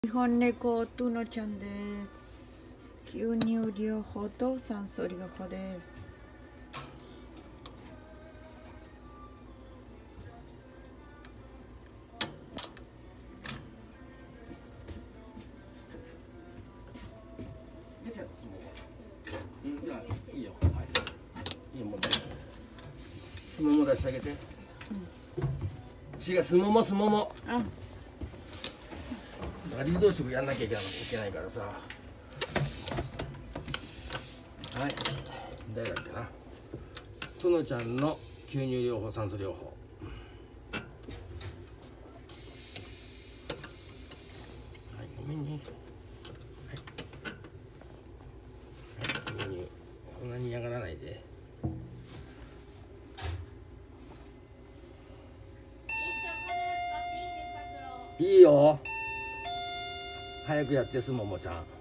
日本猫トゥノちゃんです。吸入療法と酸素療法です。 じゃあいいよ。はい。いいよ、もうすもも出してあげて。違う、すももすもも。流動食やんなきゃいけないからさ。はい。誰だっけな。トノちゃんの吸入療法、酸素療法。はい、ごめんね。はい。はい、そんなに嫌がらないで。いいよ。早くやってすももちゃん。